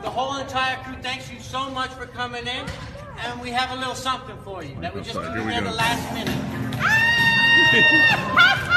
the whole entire crew thanks you so much for coming in, and we have a little something for you that we just put together last minute.